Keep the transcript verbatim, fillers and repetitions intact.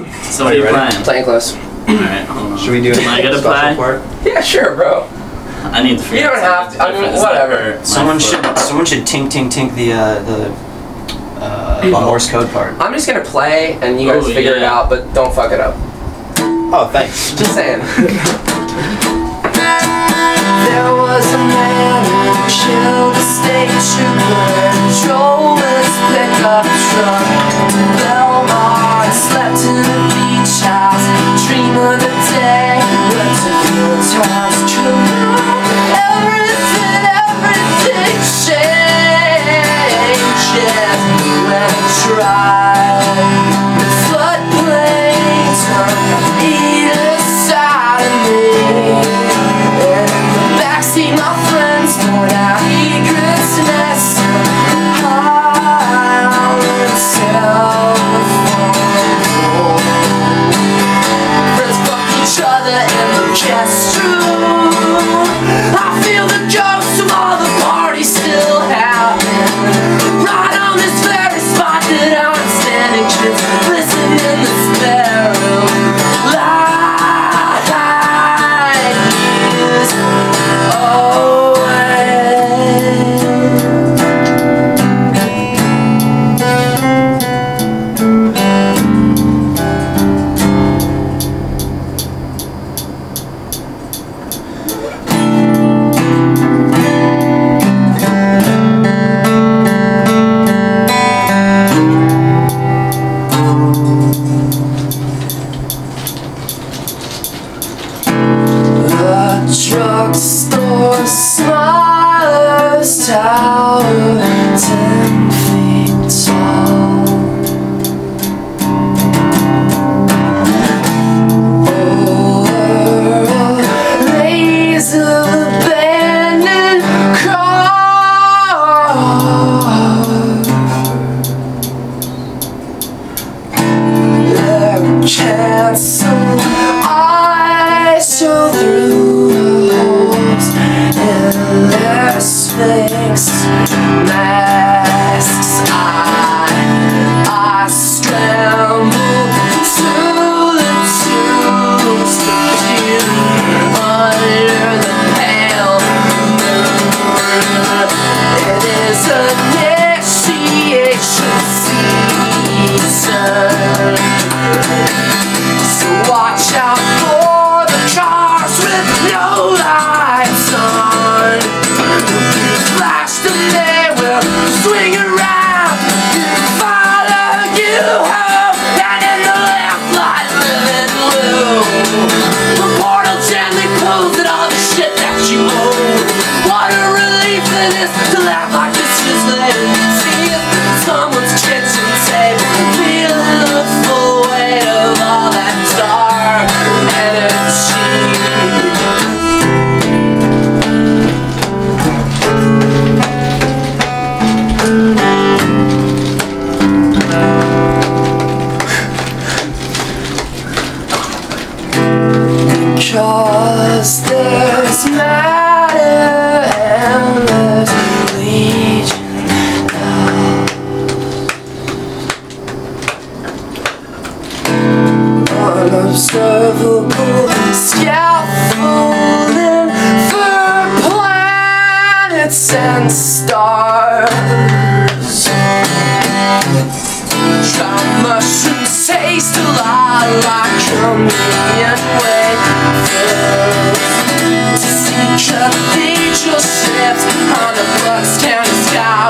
So what are you playing? Plainclothes. Alright, hold on. Should we do Am I gonna play? part? Yeah, sure, bro. I need to figure You don't have to. I mean, whatever. Someone should someone should tink tink tink the uh, the uh, the Morse code part. I'm just gonna play and you guys Oh, figure yeah. it out, but don't fuck it up. Oh, thanks. Just saying. There was a man who killed a state trooper and drove his pickup truck to Belmar and slept in a beach house. Dream of the day when the good times come out. Everything, everything changes when I try. The floodplains on either side of me. See my friends point out egrets and exit. How telephone. Friends fuck each other in the guest room. I feel the ghosts of all the parties still happening. Right on this very spot that I'm standing, just listening in the spare room. Light years. Drugstore, Smiler's Tower, ten feet tall. Over a maze of abandoned cars. Their canceled eyes show through their sphinx masks. I, I scramble to the tombs to peer under the pale moon. It is initiation season, so watch out for the cars with no lights on. Flash them, they will swing around, follow you home, and in the lamplight living blue. The portal gently pulls at all the shit that you own. What a relief it is to laugh like this is living. See if someone's kitchen table, feeling the full weight of all that dark energy. Because there's matter and there's legion now. Unobservable scaffolding for planets and stars. Dry mushrooms taste a lot like communion wafers. To see cathedral ships on the Bucks County sky